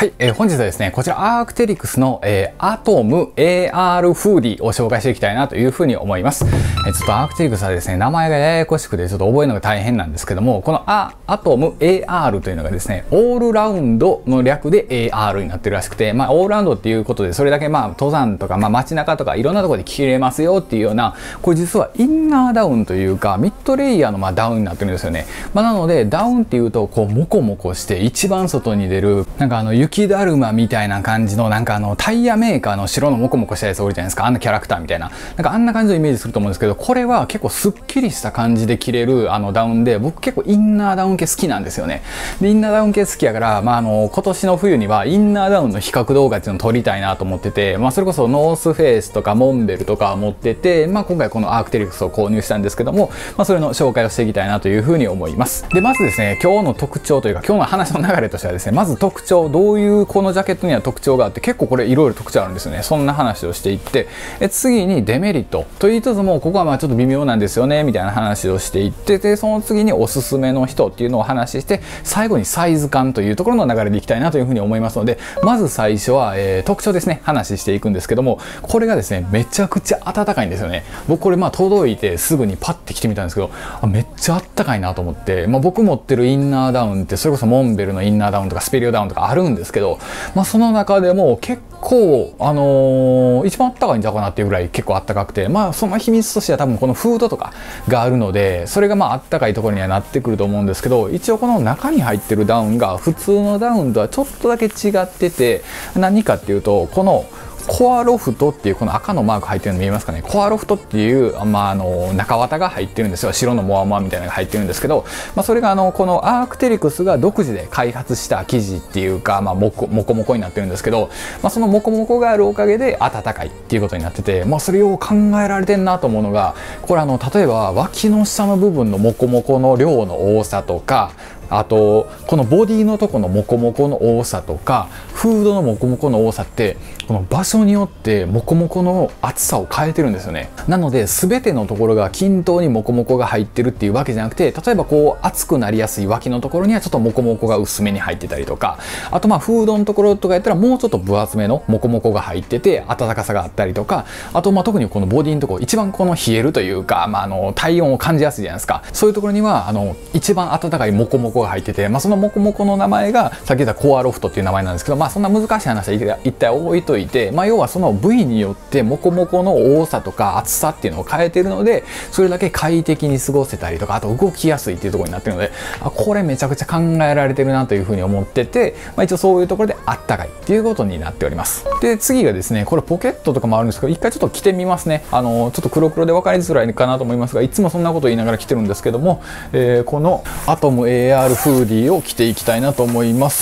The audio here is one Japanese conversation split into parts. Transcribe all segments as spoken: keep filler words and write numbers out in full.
はい、えー、本日はですね、こちらアークテリクスの、えー、アトム エーアール フーディーを紹介していきたいなというふうに思います。えー、ちょっとアークテリクスはですね、名前がややこしくてちょっと覚えるのが大変なんですけども、このアアトム エーアール というのがですね、オールラウンドの略で エーアール になってるらしくて、まあオールラウンドっていうことでそれだけまあ登山とかまあ街中とかいろんなところで着れますよっていうような、これ実はインナーダウンというかミッドレイヤーのまあダウンになってるんですよね。まあなのでダウンっていうとこうモコモコして一番外に出るなんかあの雪だるまみたいな感じのなんかあのタイヤメーカーの白のモコモコしたやつおるじゃないですか。あんなキャラクターみたいななんかあんな感じのイメージすると思うんですけど、これは結構スッキリした感じで着れるあのダウンで、僕結構インナーダウン系好きなんですよね。でインナーダウン系好きやから、まあ、あの今年の冬にはインナーダウンの比較動画っていうのを撮りたいなと思ってて、まあ、それこそノースフェイスとかモンベルとか持ってて、まあ、今回このアークテリクスを購入したんですけども、まあ、それの紹介をしていきたいなというふうに思います。でまずですね、今日の特徴というか今日の話の流れとしてはですね、まず特徴、どういうこのジャケットには特徴があって、結構これいろいろ特徴あるんですよね。そんな話をしていって、え次にデメリットと言いつつもここはまあちょっと微妙なんですよねみたいな話をしていって、でその次におすすめの人っていうのを話して、最後にサイズ感というところの流れでいきたいなというふうに思いますので、まず最初は、えー、特徴ですね、話していくんですけども、これがですねめちゃくちゃ暖かいんですよね。僕これまあ届いてすぐにパッて着てみたんですけど、あめっちゃ暖かいなと思って、まあ、僕持ってるインナーダウンってそれこそモンベルのインナーダウンとかスペリオダウンとかあるんですけど、まあ、その中でも結構あのー、一番暖かいんちゃうかなっていうぐらい結構暖かくて、まあその秘密としては多分このフードとかがあるので、それがまあ暖かいところにはなってくると思うんですけど、一応この中に入ってるダウンが普通のダウンとはちょっとだけ違ってて、何かっていうと、このコアロフトっていうこの赤のマーク入ってるの見えますかね。コアロフトっていう、まあ、あの中綿が入ってるんですよ。白のモアモアみたいなのが入ってるんですけど、まあ、それがあのこのアークテリクスが独自で開発した生地っていうか、まあ、モコモコモコになってるんですけど、まあ、そのモコモコがあるおかげで暖かいっていうことになってて、まあ、それを考えられてんなと思うのが、これあの例えば脇の下の部分のモコモコの量の多さとか、あとこのボディのとこのモコモコの多さとか、フードのモコモコの多さってこの場所によってモコモコの厚さを変えてるんですよね。なので全てのところが均等にモコモコが入ってるっていうわけじゃなくて、例えばこう熱くなりやすい脇のところにはちょっとモコモコが薄めに入ってたりとか、あとまあフードのところとかやったらもうちょっと分厚めのモコモコが入ってて暖かさがあったりとか、あとまあ特にこのボディのところ一番この冷えるというか、まあ、あの体温を感じやすいじゃないですか。そういうところにはあの一番暖かいモコモコが入ってて、まあ、そのモコモコの名前がさっき言ったコアロフトっていう名前なんですけど、まあそんな難しい話は一体置いといて、まあ要はその部位によってモコモコの多さとか厚さっていうのを変えてるので、それだけ快適に過ごせたりとか、あと動きやすいっていうところになってるので、あこれめちゃくちゃ考えられてるなというふうに思ってて、まあ、一応そういうところであったかいっていうことになっております。で次がですね、これポケットとかもあるんですけど、一回ちょっと着てみますね。あのちょっと黒黒で分かりづらいかなと思いますが、いつもそんなこと言いながら着てるんですけども、えー、このアトム エーアール フーディーを着ていきたいなと思います。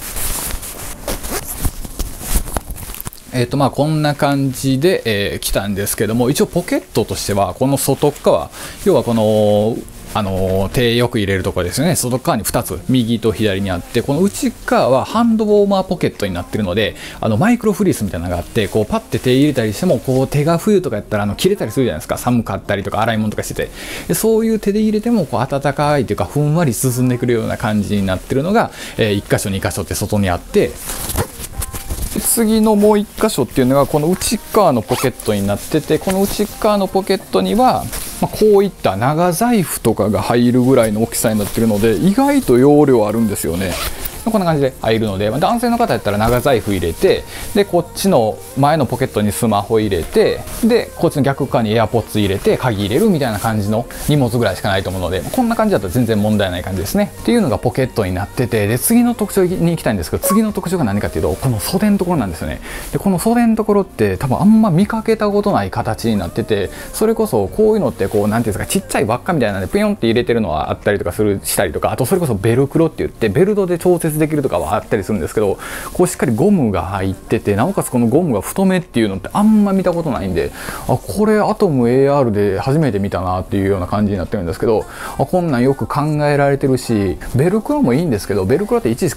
えーとまあこんな感じで、えー、来たんですけども、一応ポケットとしてはこの外側、要はこのあの手よく入れるところですよね。外側にふたつ右と左にあって、この内側はハンドウォーマーポケットになってるので、あのマイクロフリースみたいなのがあって、こうパッて手入れたりしてもこう手が冬とかやったらあの切れたりするじゃないですか。寒かったりとか洗い物とかしてて、でそういう手で入れてもこう暖かいというかふんわり進んでくるような感じになってるのが、えー、いっ箇所に箇所って外にあって、次のもういっ箇所っていうのがこの内側のポケットになってて、この内側のポケットにはまあこういった長財布とかが入るぐらいの大きさになってるので、意外と容量あるんですよね。こんな感じで入るので、まあ、男性の方やったら長財布入れて、でこっちの前のポケットにスマホ入れて、でこっちの逆側にエアポッツ入れて鍵入れるみたいな感じの荷物ぐらいしかないと思うので、こんな感じだと全然問題ない感じですねっていうのがポケットになってて、で次の特徴に行きたいんですけど、次の特徴が何かっていうと、この袖のところなんですよね。でこの袖のところって多分あんま見かけたことない形になってて、それこそこういうのってこうなんていうんですか、ちっちゃい輪っかみたいなんでプヨンって入れてるのはあったりとかするしたりとか、あとそれこそベルクロって言ってベルトで調節できるとかはあったりするんですけど、こうしっかりゴムが入ってて、なおかつこのゴムが太めっていうのってあんま見たことないんで、あこれアトム エーアール で初めて見たなっていうような感じになってるんですけど、あこんなんよく考えられてるし、ベルクロもいいんですけど、ベルクロっていちいちこう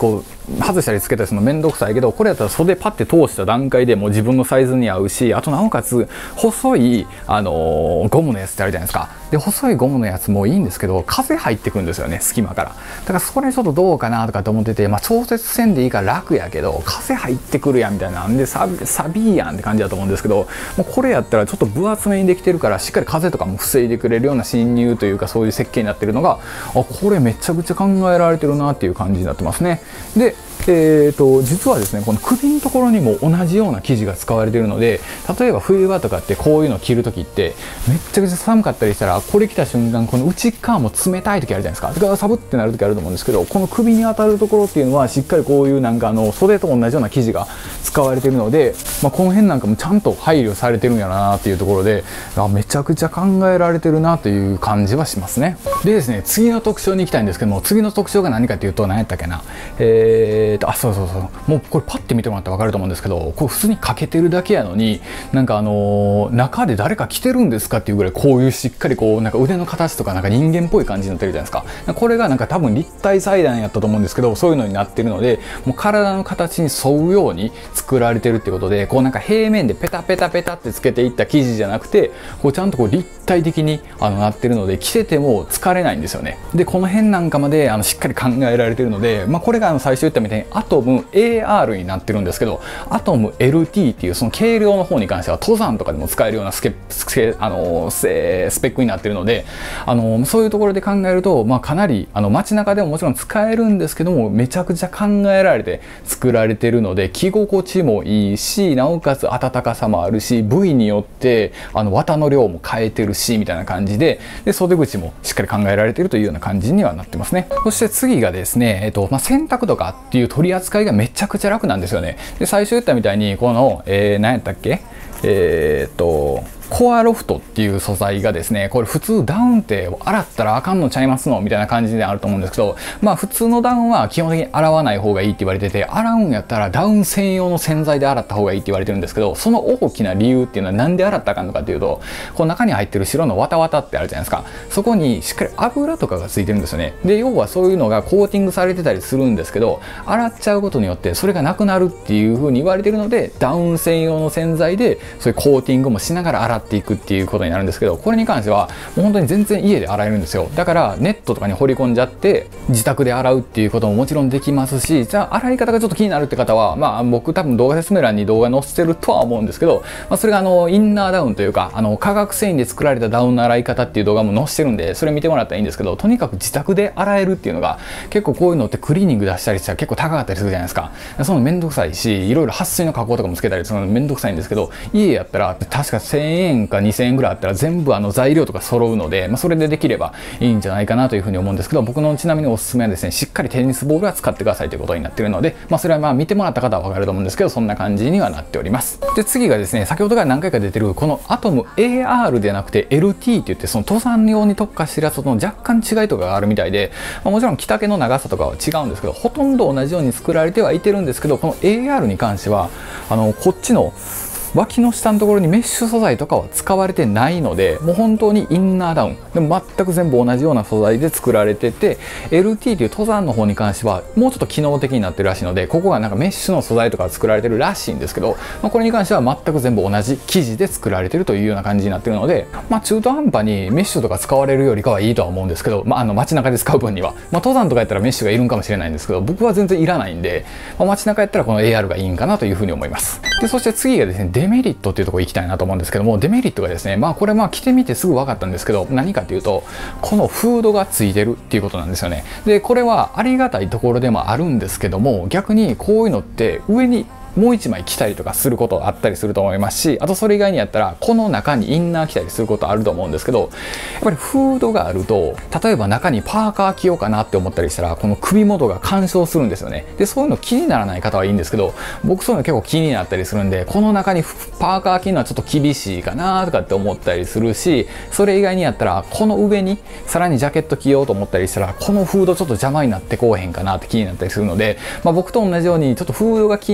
外したりつけたりするのめんどくさいけど、これやったら袖パッて通した段階でもう自分のサイズに合うし、あとなおかつ細い、あのー、ゴムのやつってあるじゃないですか。で細いゴムのやつもいいんですけど、風入ってくるんですよね、隙間から。だからそれちょっとどうかなとかと思ってて、まあ、調節せんでいいから楽やけど風入ってくるやんみたいなんで、サビサビーやんって感じだと思うんですけど、もうこれやったらちょっと分厚めにできてるから、しっかり風とかも防いでくれるような侵入というか、そういう設計になってるのが、あ、これめちゃくちゃ考えられてるなっていう感じになってますね。でえーと実はですね、この首のところにも同じような生地が使われているので、例えば冬場とかってこういうの着るときってめっちゃくちゃ寒かったりしたら、これ着た瞬間この内側も冷たい時あるじゃないですか。だからサブってなる時あると思うんですけど、この首に当たるところっていうのはしっかりこういうなんかあの袖と同じような生地が使われているので、まあ、この辺なんかもちゃんと配慮されてるんやなっていうところで、あ、めちゃくちゃ考えられてるなという感じはしますね。でですね、次の特徴に行きたいんですけども、次の特徴が何かというと、何やったっけな、えーとあそうそうそう、もうこれパッて見てもらったら分かると思うんですけど、これ普通にかけてるだけやのに、なんかあのー、中で誰か着てるんですかっていうぐらい、こういうしっかりこうなんか腕の形とかなんか人間っぽい感じになってるじゃないですか。これがなんか多分立体裁断やったと思うんですけど、そういうのになってるので、もう体の形に沿うように作られてるってことで、こうなんか平面でペタペタペタってつけていった生地じゃなくて、こうちゃんとこう立体的にあのなってるので、着てても疲れないんですよね。でこの辺なんかまであのしっかり考えられてるので、まあ、これがあの最初言ったみたいにアトム エーアール になってるんですけど、アトム エルティー っていうその軽量の方に関しては登山とかでも使えるようなスケスケあのスペックになってるので、あのそういうところで考えると、まあ、かなりあの街中でももちろん使えるんですけども、めちゃくちゃ考えられて作られてるので、着心地もいいし、なおかつ暖かさもあるし、部位によってあの綿の量も変えてるしみたいな感じで、で袖口もしっかり考えられてるというような感じにはなってますね。そして次がですね、えっとまあ、洗濯とかっていう取り扱いがめちゃくちゃ楽なんですよね。で最初言ったみたいにこの、えー、何やったっけ、えー、っとコアロフトっていう素材がですね、これ普通ダウンって洗ったらあかんのちゃいますのみたいな感じであると思うんですけど、まあ普通のダウンは基本的に洗わない方がいいって言われてて、洗うんやったらダウン専用の洗剤で洗った方がいいって言われてるんですけど、その大きな理由っていうのはなんで洗ったらあかんのかっていうと、この中に入ってる白のワタワタってあるじゃないですか。そこにしっかり油とかがついてるんですよね。で要はそういうのがコーティングされてたりするんですけど、洗っちゃうことによってそれがなくなるっていう風に言われてるので、ダウン専用の洗剤でそういうコーティングもしながら洗っていくっていうことになるんですけど、これに関してはもう本当に全然家で洗えるんですよ。だからネットとかに掘り込んじゃって自宅で洗うっていうことももちろんできますし、じゃあ洗い方がちょっと気になるって方は、まあ僕多分動画説明欄に動画載せてるとは思うんですけど、まあ、それがあのインナーダウンというか、あの化学繊維で作られたダウンの洗い方っていう動画も載せてるんで、それ見てもらったらいいんですけど、とにかく自宅で洗えるっていうのが結構こういうのってクリーニング出したりしたら結構高かったりするじゃないですか。そのめんどくさいし、いろいろ撥水の加工とかもつけたりするのめんどくさいんですけど、家やったら確かせんえんかにせんえんぐらいあったら全部あの材料とか揃うので、まあ、それでできればいいんじゃないかなというふうに思うんですけど、僕のちなみにおすすめはですね、しっかりテニスボールは使ってくださいということになっているので、まあ、それはまあ見てもらった方は分かると思うんですけど、そんな感じにはなっております。で次がですね、先ほどから何回か出てるこのアトム エーアール ではなくて エルティー って言って、その登山用に特化してるやつとの若干違いとかがあるみたいで、まあ、もちろん着丈の長さとかは違うんですけど、ほとんど同じように作られてはいてるんですけど、この エーアール に関してはあのこっちの脇の下のところにメッシュ素材とかは使われてないので、もう本当にインナーダウンでも全く全部同じような素材で作られてて、 エルティー という登山の方に関してはもうちょっと機能的になってるらしいので、ここがなんかメッシュの素材とか作られてるらしいんですけど、まあ、これに関しては全く全部同じ生地で作られてるというような感じになってるので、まあ、中途半端にメッシュとか使われるよりかはいいとは思うんですけど、まあ、あの街中で使う分には、まあ、登山とかやったらメッシュがいるんかもしれないんですけど、僕は全然いらないんで、まあ、街中やったらこの エーアール がいいんかなというふうに思います。でそして次がですね、デメリットっていうところ行きたいなと思うんですけども、デメリットがですね、まあこれまあ着てみてすぐ分かったんですけど、何かというとこのフードがついてるっていうことなんですよね。でこれはありがたいところでもあるんですけども、逆にこういうのって上にもう一枚着たりとかすることあったりすると思いますし、あとそれ以外にやったらこの中にインナー着たりすることあると思うんですけど、やっぱりフードがあると、例えば中にパーカー着ようかなって思ったりしたらこの首元が干渉するんですよね。でそういうの気にならない方はいいんですけど、僕そういうの結構気になったりするんで、この中にパーカー着るのはちょっと厳しいかなとかって思ったりするし、それ以外にやったらこの上にさらにジャケット着ようと思ったりしたら、このフードちょっと邪魔になってこうへんかなって気になったりするので、まあ、僕と同じようにちょっとフードが気になるって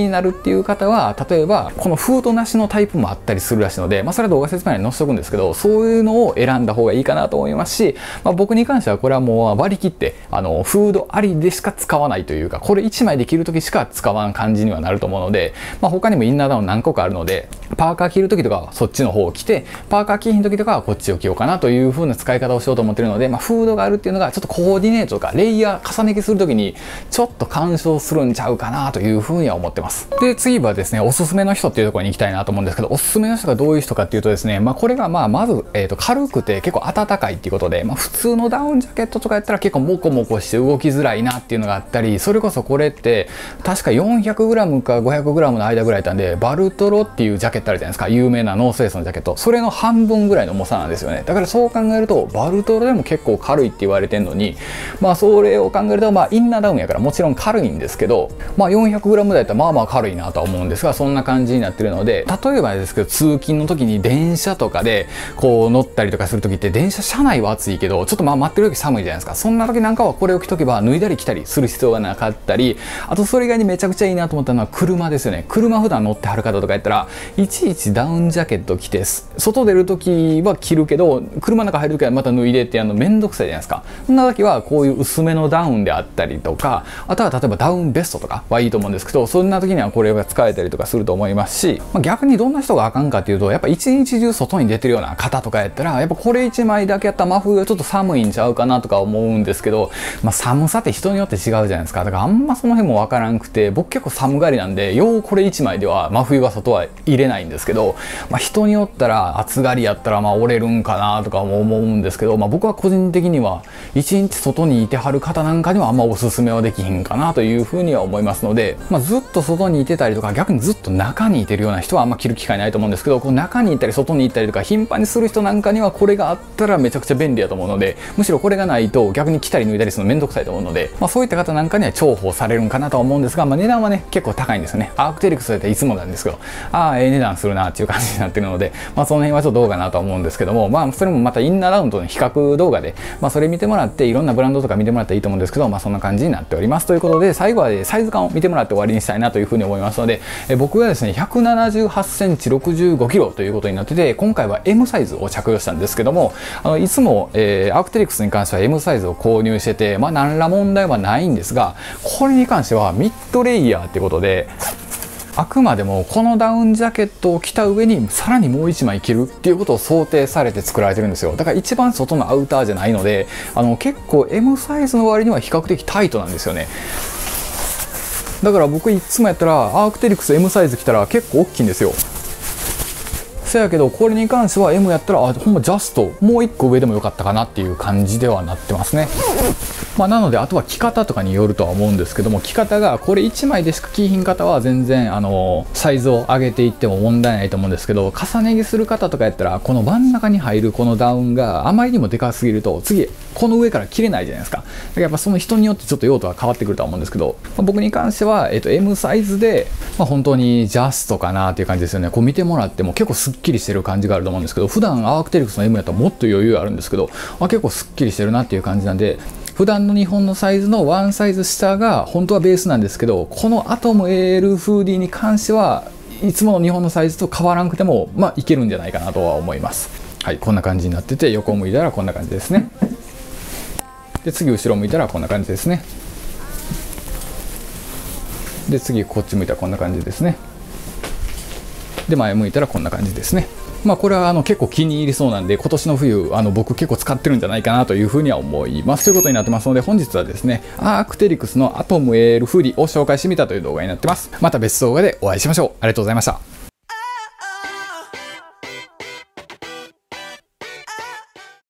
っていう方は、例えばこのフードなしのタイプもあったりするらしいので、まあ、それは動画説明に載せておくんですけど、そういうのを選んだ方がいいかなと思いますし、まあ、僕に関してはこれはもう割り切ってあのフードありでしか使わないというか、これいちまいで着る時しか使わん感じにはなると思うので、まあ、他にもインナーダウン何個かあるので、パーカー着る時とかはそっちの方を着て、パーカー着ひん時とかはこっちを着ようかなという風な使い方をしようと思ってるので、まあ、フードがあるっていうのがちょっとコーディネートとかレイヤー重ね着する時にちょっと干渉するんちゃうかなという風には思ってます。で、次はですね、おすすめの人っていうところに行きたいなと思うんですけど、おすすめの人がどういう人かっていうとですね、まあ、これがまあまず、えーと軽くて結構暖かいっていうことで、まあ、普通のダウンジャケットとかやったら結構モコモコして動きづらいなっていうのがあったり、それこそこれって確か よんひゃくグラム か ごひゃくグラム の間ぐらいなんで、バルトロっていうジャケットあるじゃないですか、有名なノースフェイスのジャケット、それの半分ぐらいの重さなんですよね。だからそう考えるとバルトロでも結構軽いって言われてんのに、まあそれを考えると、まあインナーダウンやからもちろん軽いんですけど、まあ よんひゃくグラム だったらまあまあ軽いなとは思うんですが、そんな感じになってるので、例えばですけど通勤の時に電車とかでこう乗ったりとかする時って、電車車内は暑いけどちょっとまあ待ってる時寒いじゃないですか。そんな時なんかはこれを着とけば脱いだり着たりする必要がなかったり、あとそれ以外にめちゃくちゃいいなと思ったのは車ですよね。車普段乗ってはる方とかやったらいちいちダウンジャケット着て外出る時は着るけど、車の中入る時はまた脱いでってやるのめんどくさいじゃないですか。そんな時はこういう薄めのダウンであったりとか、あとは例えばダウンベストとかはいいと思うんですけど、そんな時にはこれが使えたりとかすると思いますし、まあ、逆にどんな人があかんかっていうと、やっぱ一日中外に出てるような方とかやったら、やっぱこれいちまいだけやったら真冬はちょっと寒いんちゃうかなとか思うんですけど、まあ、寒さって人によって違うじゃないですか。だからあんまその辺もわからんくて、僕結構寒がりなんで、ようこれいちまいでは真冬は外は入れないんですけど、まあ、人によったら暑がりやったらまあ折れるんかなとかも思うんですけど、まあ、僕は個人的にはいちにち外にいてはる方なんかにはあんまおすすめはできひんかなというふうには思いますので、まあ、ずっと外にいてたりとか、逆にずっと中にいてるような人はあんま着る機会ないと思うんですけど、こう中にいたり外に行ったりとか頻繁にする人なんかにはこれがあったらめちゃくちゃ便利だと思うので、むしろこれがないと逆に着たり脱いだりするのめんどくさいと思うので、まあ、そういった方なんかには重宝されるんかなとは思うんですが、まあ、値段はね結構高いんですよね。アークテリクスだったらいつもなんですけど、ああええ値段するなっていう感じになってるので、まあ、その辺はちょっとどうかなと思うんですけども、まあそれもまたインナーダウンとの比較動画で、まあ、それ見てもらっていろんなブランドとか見てもらったらいいと思うんですけど、まあそんな感じになっております。ということで最後は、ね、サイズ感を見てもらって終わりにしたいなというふうに思いますので、え僕がですねひゃくななじゅうはちセンチろくじゅうごキロということになってて、今回は エム サイズを着用したんですけども、あのいつも、えー、アークテリクスに関しては エム サイズを購入してて、まあ何ら問題はないんですが、これに関してはミッドレイヤーってことで、あくまでもこのダウンジャケットを着た上にさらにもういちまい着るっていうことを想定されて作られてるんですよ。だから一番外のアウターじゃないので、あの結構 エム サイズの割には比較的タイトなんですよね。だから僕いつもやったらアークテリクス エム サイズ着たら結構大きいんですよ。せやけどこれに関しては エム やったら、あほんまジャストもういっこ上でもよかったかなっていう感じではなってますね。まあなのであとは着方とかによるとは思うんですけども、着方がこれいちまいでしか着ひん方は全然あのサイズを上げていっても問題ないと思うんですけど、重ね着する方とかやったらこの真ん中に入るこのダウンがあまりにもでかすぎると次この上から着れないじゃないですか。だからやっぱその人によってちょっと用途が変わってくるとは思うんですけど、まあ、僕に関しては、えっと、エム サイズで、まあ、本当にジャストかなっていう感じですよね。こう見てもらっても結構すっきりしてる感じがあると思うんですけど、普段アークテリクスの エム やったらもっと余裕あるんですけど、あ結構すっきりしてるなっていう感じなんで、普段の日本のサイズのワンサイズ下が本当はベースなんですけど、このアトム エーエル フーディーに関してはいつもの日本のサイズと変わらなくてもまあいけるんじゃないかなとは思います。はい、こんな感じになってて、横を向いたらこんな感じですね。で次後ろ向いたらこんな感じですね。で次こっち向いたらこんな感じですね。で前向いたらこんな感じですね。まあこれはあの結構気に入りそうなんで、今年の冬あの僕結構使ってるんじゃないかなというふうには思います。ということになってますので、本日はですねアークテリクスのアトム エーエル フーディーを紹介してみたという動画になってます。また別動画でお会いしましょう。ありがとうございました。